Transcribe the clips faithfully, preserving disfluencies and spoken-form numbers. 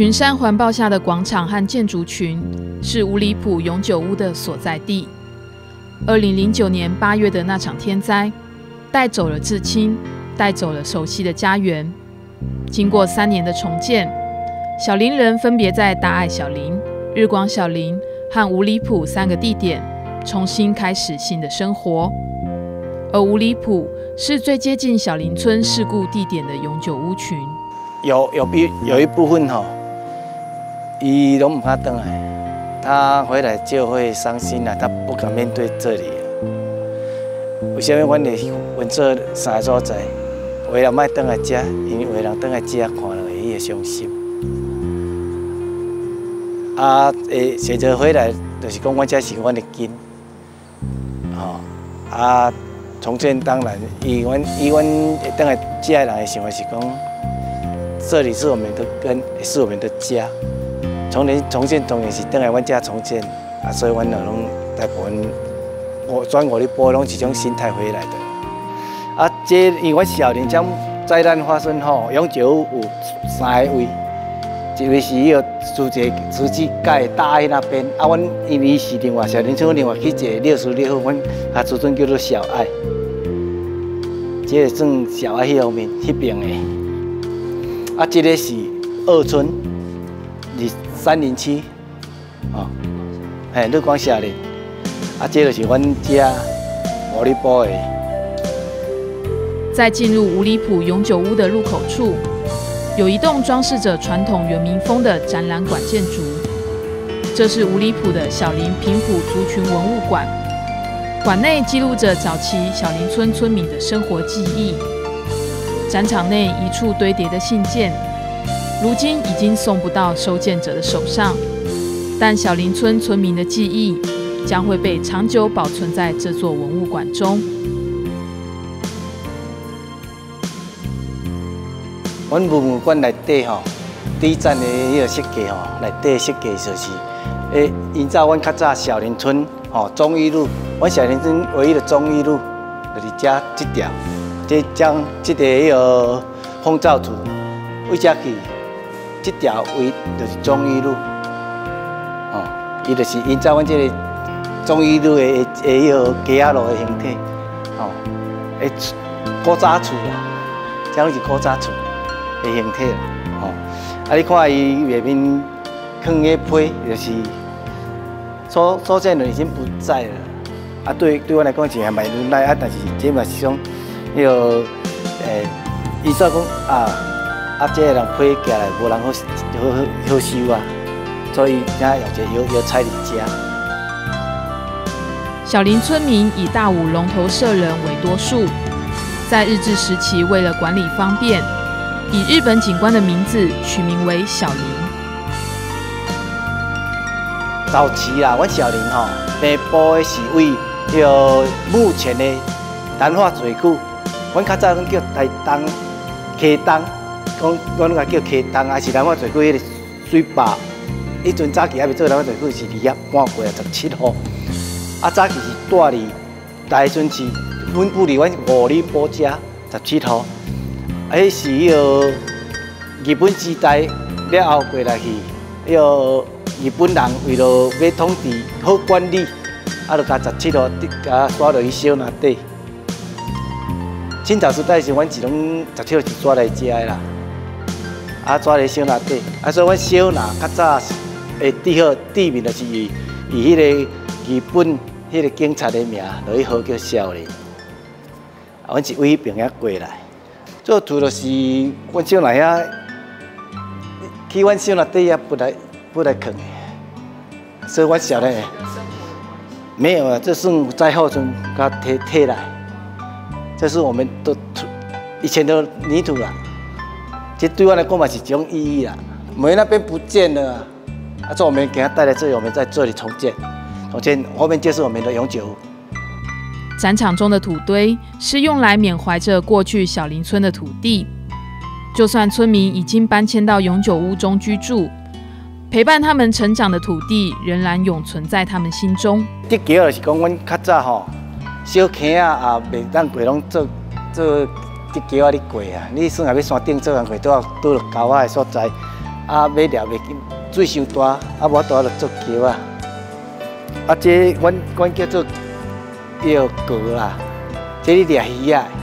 群山环抱下的广场和建筑群，是五里埔永久屋的所在地。二零零九年八月的那场天灾，带走了至亲，带走了熟悉的家园。经过三年的重建，小林人分别在大爱小林、日光小林和五里埔三个地点重新开始新的生活。而五里埔是最接近小林村事故地点的永久屋群。 有有一有一部分吼，伊拢唔怕回来，他回来就会伤心了，他不敢面对这里。为什么阮会分做三个所在？为了卖回来遮，因为为人回来遮看落伊会伤心。啊，诶，选择回来，就是讲阮遮是阮的根，吼、哦、啊。重建当然，以阮以阮回来遮的人的想法是讲，这里是我们的根，也是我们的家。重建重建当然是回来阮遮重建，啊，所以阮就拢大部分，我转五里埔拢是种心态回来的。啊，这因为阮小林将灾难发生吼，永久有三个位，一位是迄个书记书记盖大爱那边，啊，阮因为是另外小林村另外去一个六十六号，阮啊自尊叫做小爱。这个算小爱迄方面迄边的，啊，这个是二村，是三零七，哦，嘿，日光下林，啊，这就是阮家五里埔的。 在进入五里埔永久屋的入口处，有一栋装饰着传统原民风的展览馆建筑，这是五里埔的小林平埔族群文物馆。馆内记录着早期小林村村民的生活记忆。展场内一处堆叠的信件，如今已经送不到收件者的手上，但小林村村民的记忆将会被长久保存在这座文物馆中。 阮文物馆内底吼，第一站的迄个设计吼，内底设计就是，诶，依照阮较早小林村吼忠义路。阮小林村唯一的忠义路，就是遮这条，这将这个迄个风罩厝，为遮去，这条为就是忠义路，哦，伊就是依照阮这个忠义路的的迄个街仔路的形体，哦，诶，古早厝啦，这拢是古早厝的形体啦，哦，啊，你看伊内面放个批，就是所所见的已经不在了。啊，对对我来讲是还蛮无奈啊，但是这嘛是种迄个诶，依照讲啊啊，这个人批起来无人好好好收啊，所以才用这药药材嚟食。 小林村民以大武龙头社人为多数，在日治时期为了管理方便，以日本警官的名字取名为小林。 早期啦，阮小林吼，平埔的是为迄个目前的南化水库，阮较早拢叫台东、溪东，讲阮拢叫溪东，还是南化水库迄个水坝。迄阵早期还未做南化水库是二月半过啊，十七号。啊，早期是住伫大顺市，分布伫阮五里埔遮，十七号。啊，迄是迄个日本时代了后过来去，迄个日本人为了要统治好管理。啊，就甲十七号甲刷落去小拿底。清朝时代时，阮是拢十七号是抓来食的啦，啊抓来小拿底。啊，所以阮小拿较早的地号地名就是以以迄个日本迄个警察的名落去号叫小林。啊，阮是为迄边遐过来。做厝就是阮小拿遐，去阮小拿底遐不来不来囥的，所以阮小嘞。没有啊，这是灾后中给它贴贴来，这是我们都土以前的泥土啦，这对我来讲嘛是一种意义啦。煤那边不见了啊，啊，这我们给它带来这里，我们在这里重建，重建后面就是我们的永久屋。 展场中的土堆是用来缅怀着过去小林村的土地，就算村民已经搬迁到永久屋中居住。陪伴他们成长的土地，仍然永存在他们心中。 这桥就是讲，阮较早吼，小坑啊啊，袂当过拢做做这桥啊，你过啊，你算下要山顶做人过，拄好拄着沟仔的所在， 啊，尾了袂紧，水伤大，啊无大就做桥啊。啊，这阮阮叫做钓钩啦，这是掠鱼啊。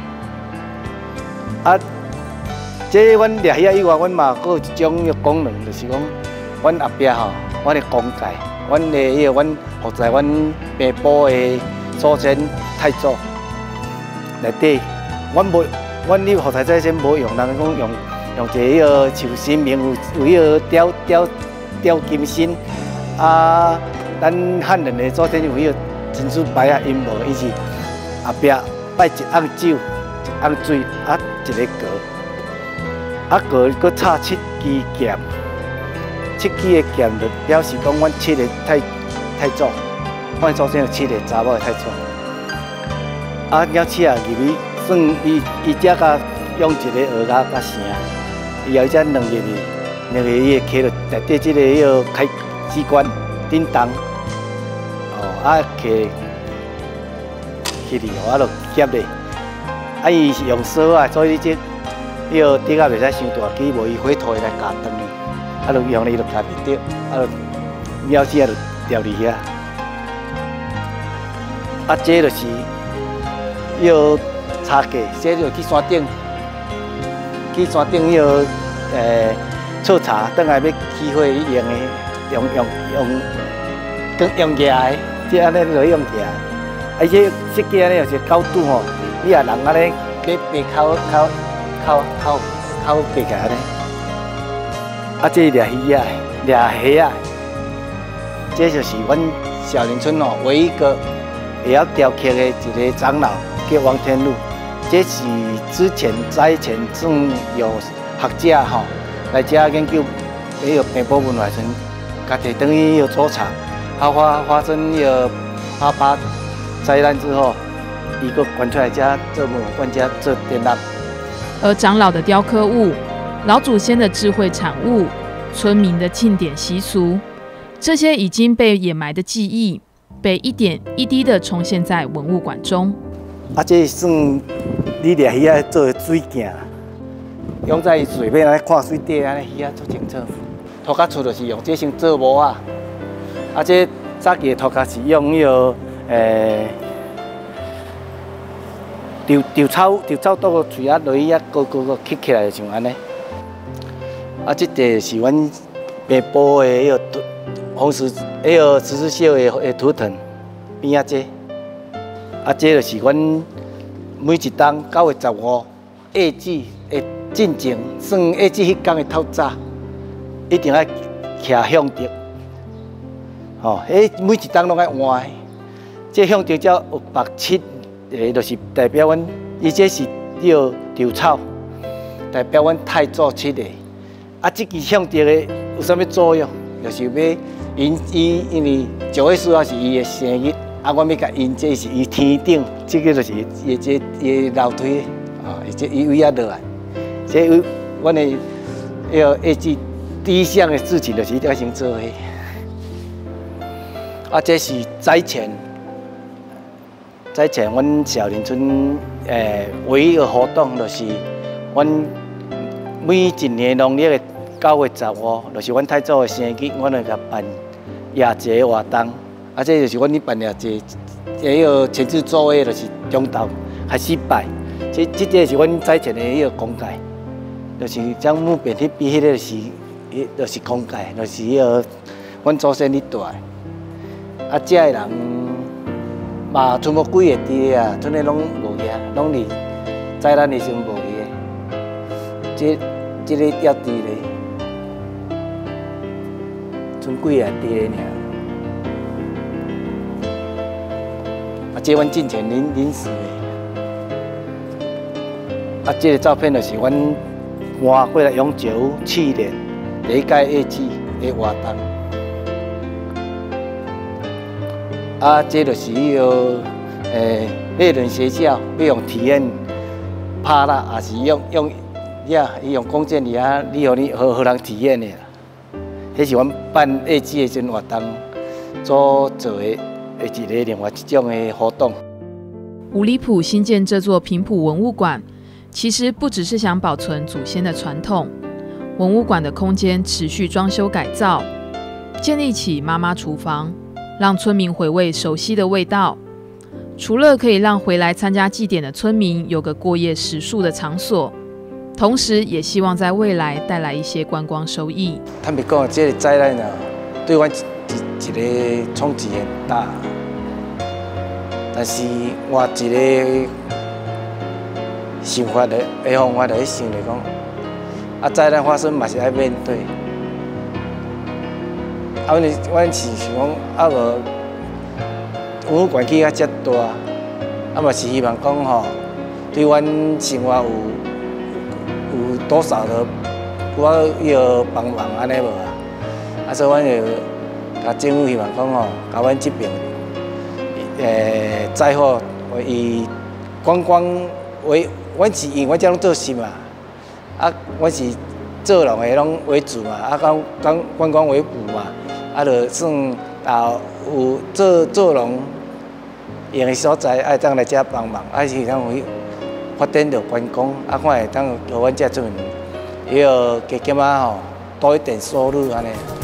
啊，这阮掠鱼以外，阮嘛还有一种功能，就是讲，阮后壁吼，阮的公介，阮的迄个阮服在阮平埔的祖先太祖内底，阮无，阮迄服在祖先无用，人讲用用一个迄个树神明有有迄个雕雕雕金身，啊，咱汉人的祖先有迄个珍珠牌啊，因无，伊是后壁摆一甕酒，一甕水，啊一个锅，啊锅搁插七支剑，七支的剑就表示讲阮七个太太祖，阮祖先有七个查某的太祖。啊，鸟鼠啊入去，算伊伊只甲用一个鹅甲甲成，伊后只两入去，两个伊会摕到内底即个迄个开机关叮当，哦啊摕去哩，啊就夹咧。啊伊是用锁啊，所以即迄个底下袂使伤大机，无伊火土会来夹断去，啊就用哩就夹袂着，啊就鸟鼠啊就掉伫遐。啊，这就是。要茶架，这就去山顶，去山顶迄个诶采茶，等下要起火用的，用用用用用野的，即安尼就用野的。而且设计安尼又是高度吼，你也人安尼爬爬靠靠靠靠靠爬起来安尼。啊，这掠鱼啊，掠虾啊，这就是阮小林村吼唯一一个会晓雕刻的一个长老。叫王天禄，这是之前在前算有学者吼来遮研究迄个平埔文化村，家己等于有做茶，啊发发生迄个八八灾难之后，伊个搬出来遮做木，阮遮做展览。 而长老的雕刻物、老祖先的智慧产物、村民的庆典习俗，这些已经被掩埋的记忆，被一点一滴的重现在文物馆中。 啊，这算你掠鱼啊做的水镜，用在水面来看水底安尼鱼啊做清楚。涂骹厝就是用这先做模啊，啊这早期的涂骹是用迄个诶稻稻草稻草倒个水啊落去啊，个个个刻起来像安尼。啊，这个是阮平埔的迄个红石迄个十字绣的的图腾边啊这。啊，这就是阮每一冬九月十五夏至的进前，算夏至迄天的透早，一定要徛向着。吼，迄每一冬拢爱换。这向着才有白漆，诶，就是代表阮，伊这是迄个稻草，代表阮太祖漆的。啊，这支向着的有啥物作用？就是要因伊因为九月四号是伊的生日。啊，我要甲因这是伊天顶，这个就是伊这伊楼梯啊，伊这伊位啊落来，这位阮的迄个下至第一项的事情就是要先做伙。啊，这是灾前，灾前阮小林村诶唯一一个活动就是阮每一年农历的九月十五，就是阮太祖的生日，阮会甲办夜节活动。啊，这就是阮咧办夜节，迄个前置作业就是中昼开始拜。这这个是阮早前的迄个公界，就是将木边迄边迄个是，迄就是公界，就是迄个阮祖先咧住的。啊，遮的人嘛，全部几个伫啊，村里拢无去啊，拢伫灾难的时阵无去的。这这个要伫咧，剩几个伫咧尔。啊，这阮进前临临时的，啊，这个照片就是阮换过来永久去年第一届夏至的活动。啊，这就是迄个诶，猎人学校要用体验拍啦，也是用用呀，伊用弓箭尔啊，你互你互互人体验的啦。迄是阮办夏至的阵活动所做的。一个另外一种的活动。 五里埔新建这座平埔文物馆，其实不只是想保存祖先的传统， 文物馆的空间持续装修改造，建立起妈妈厨房，让村民回味熟悉的味道。除了可以让回来参加祭典的村民有个过夜食宿的场所，同时也希望在未来带来一些观光收益。 坦白讲，这个灾难啊，对我一一个冲击很大。但是我一个想法的，的方法就是想来讲，啊灾难发生嘛是爱面对。啊，阮阮是想讲，啊无。文物馆起啊遮大，啊嘛是希望讲吼，对阮生活有有多少的我要帮忙安尼无啊？啊，所以阮就甲政府希望讲吼，甲阮这边诶灾后以观光为，阮是因阮遮拢做心嘛，啊，阮是做农的拢为主嘛，啊，讲讲观光为辅嘛，啊，就算啊有做做农。用的所在爱当来遮帮忙，啊是当有发展着观光，啊看会当互阮遮村民，迄个加减啊吼多一点收入安尼。